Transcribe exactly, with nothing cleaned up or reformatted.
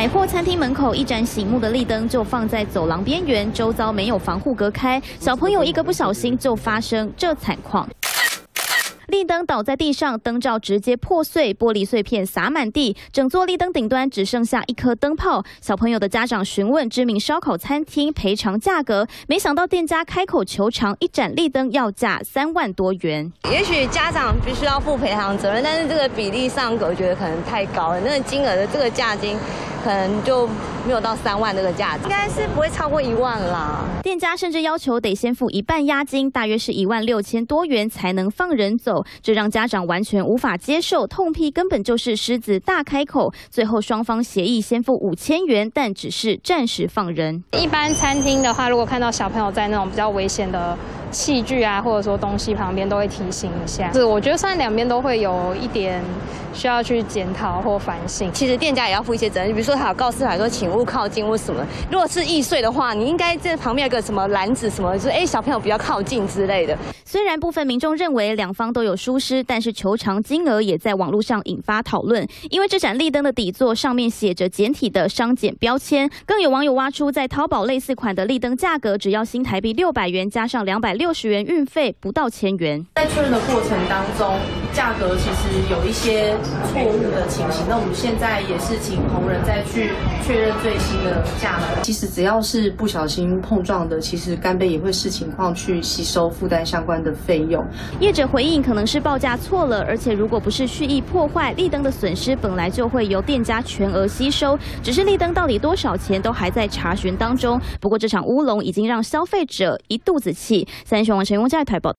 百货餐厅门口一盏醒目的立灯就放在走廊边缘，周遭没有防护隔开，小朋友一个不小心就发生这惨况。 立灯倒在地上，灯罩直接破碎，玻璃碎片洒满地，整座立灯顶端只剩下一颗灯泡。小朋友的家长询问知名烧烤餐厅赔偿价格，没想到店家开口求偿，一盏立灯要价三万多元。 也许家长必须要负赔偿责任，但是这个比例上，我觉得可能太高了。那个金额的这个价金，可能就没有到三万这个价值，应该是不会超过一万啦。 店家甚至要求得先付一半押金，大约是一万六千多元才能放人走。 这让家长完全无法接受，痛批根本就是狮子大开口。最后双方协议先付五千元，但只是暂时放人。 一般餐厅的话，如果看到小朋友在那种比较危险的器具啊，或者说东西旁边，都会提醒一下。是，我觉得算两边都会有一点需要去检讨或反省。 其实店家也要负一些责任，比如说他有告示牌说请勿靠近或什么。如果是易碎的话，你应该在旁边有个什么篮子什么，就是哎小朋友不要靠近之类的。 虽然部分民众认为两方都有疏失，但是求偿金额也在网络上引发讨论。因为这盏立灯的底座上面写着简体的商检标签，更有网友挖出在淘宝类似款的立灯价格只要新台币六百元，加上两百六十元运费，不到千元。 在确认的过程当中，价格其实有一些错误的情形。那我们现在也是请同仁再去确认最新的价格。其实只要是不小心碰撞的，其实干杯也会视情况去吸收负担相关的费用。 业者回应可能是报价错了，而且如果不是蓄意破坏，立灯的损失本来就会由店家全额吸收。只是立灯到底多少钱都还在查询当中。不过这场乌龙已经让消费者一肚子气。三立新闻王陈永在台报。